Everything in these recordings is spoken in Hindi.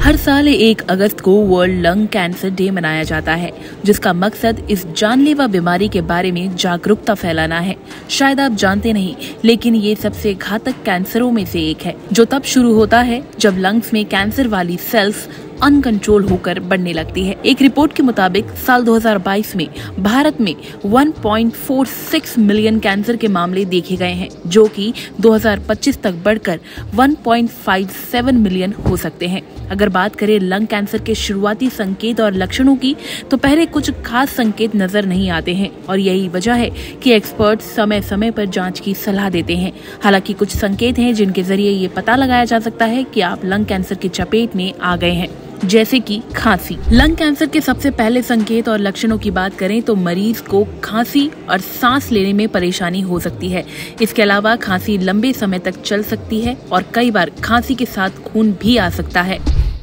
हर साल 1 अगस्त को वर्ल्ड लंग कैंसर डे मनाया जाता है, जिसका मकसद इस जानलेवा बीमारी के बारे में जागरूकता फैलाना है। शायद आप जानते नहीं, लेकिन ये सबसे घातक कैंसरों में से एक है, जो तब शुरू होता है जब लंग्स में कैंसर वाली सेल्स अनकंट्रोल होकर बढ़ने लगती है। एक रिपोर्ट के मुताबिक साल 2022 में भारत में 1.46 मिलियन कैंसर के मामले देखे गए हैं, जो कि 2025 तक बढ़कर 1.57 मिलियन हो सकते हैं। अगर बात करें लंग कैंसर के शुरुआती संकेत और लक्षणों की, तो पहले कुछ खास संकेत नजर नहीं आते हैं और यही वजह है कि एक्सपर्ट समय समय पर जांच की सलाह देते हैं। हालांकि कुछ संकेत हैं जिनके जरिए ये पता लगाया जा सकता है कि आप लंग कैंसर की चपेट में आ गए हैं, जैसे कि खांसी। लंग कैंसर के सबसे पहले संकेत और लक्षणों की बात करें तो मरीज को खांसी और सांस लेने में परेशानी हो सकती है। इसके अलावा खांसी लंबे समय तक चल सकती है और कई बार खांसी के साथ खून भी आ सकता है।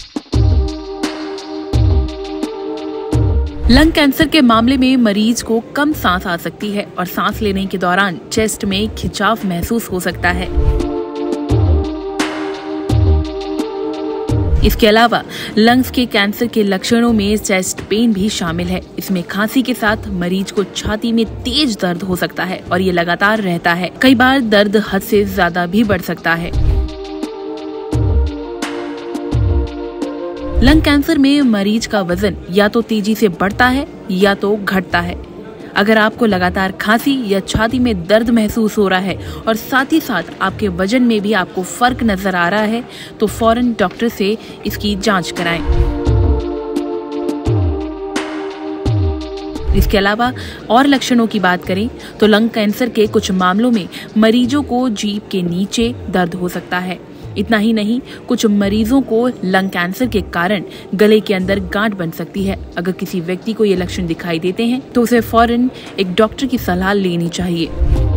लंग कैंसर के मामले में मरीज को कम सांस आ सकती है और सांस लेने के दौरान चेस्ट में खिंचाव महसूस हो सकता है। इसके अलावा लंग्स के कैंसर के लक्षणों में चेस्ट पेन भी शामिल है। इसमें खांसी के साथ मरीज को छाती में तेज दर्द हो सकता है और ये लगातार रहता है। कई बार दर्द हद से ज्यादा भी बढ़ सकता है। लंग कैंसर में मरीज का वजन या तो तेजी से बढ़ता है या तो घटता है। अगर आपको लगातार खांसी या छाती में दर्द महसूस हो रहा है और साथ ही साथ आपके वजन में भी आपको फर्क नजर आ रहा है, तो फौरन डॉक्टर से इसकी जांच कराएं। इसके अलावा और लक्षणों की बात करें तो लंग कैंसर के कुछ मामलों में मरीजों को जीभ के नीचे दर्द हो सकता है। इतना ही नहीं, कुछ मरीजों को लंग कैंसर के कारण गले के अंदर गांठ बन सकती है। अगर किसी व्यक्ति को ये लक्षण दिखाई देते हैं तो उसे फौरन एक डॉक्टर की सलाह लेनी चाहिए।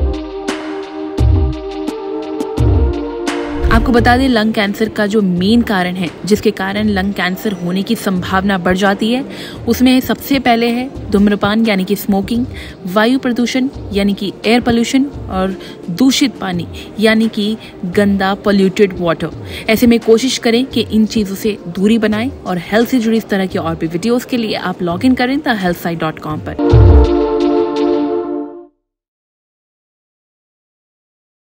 आपको बता दें, लंग कैंसर का जो मेन कारण है जिसके कारण लंग कैंसर होने की संभावना बढ़ जाती है, उसमें सबसे पहले है धूम्रपान यानी कि स्मोकिंग, वायु प्रदूषण यानी कि एयर पोल्यूशन और दूषित पानी यानी कि गंदा पोल्यूटेड वाटर। ऐसे में कोशिश करें कि इन चीजों से दूरी बनाएं और हेल्थ से जुड़ी इस तरह की और भी वीडियोस के लिए आप लॉग इन करें thehealthsite.com पर।